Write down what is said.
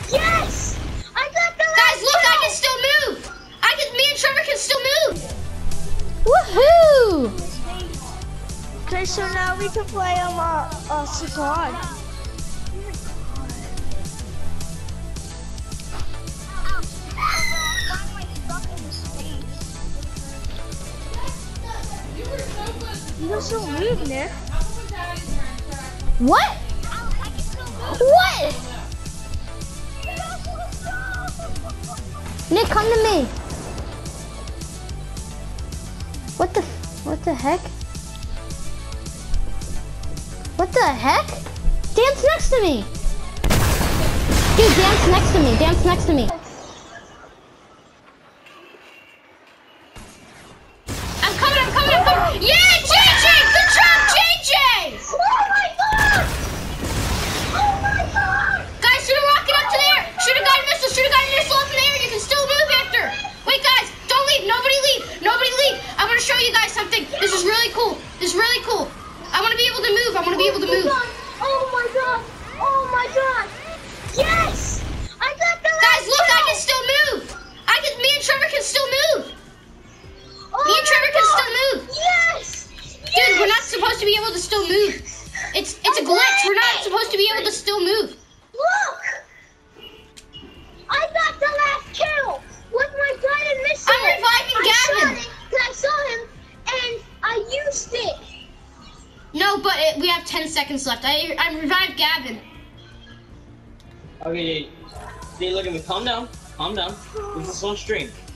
Yes! I got the last Guys, look, kill. I can still move. Me and Trevor can still move. Woohoo! Okay, so now we can play squad. You're so rude, Nick. What? What? Nick, come to me. What the heck? What the heck? Dance next to me. Dude, dance next to me. Dance next to me. I'm coming. Yeah, JJ! Good job, JJ! Oh my god! Oh my god! Guys, shoot a rocket up to there. Shoot a guided missile up in the air. You can still move after. Wait, guys, don't leave. Nobody leave. I'm gonna show you guys something. This is really cool. I want to be able to move. Oh my god! Oh my god! Yes! I got the last Guys, look, kill. I can still move. Me and Trevor can still move. Oh Me and Trevor my can god. still move. Yes! Dude, we're not supposed to be able to still move. It's a glitch. We're not supposed to be able to still move. Look! I got the last kill with my guided missile. I'm reviving Gavin. I saw him and I used it. No, but we have 10 seconds left. I revived Gavin. Okay, look at me. Calm down. This is on stream.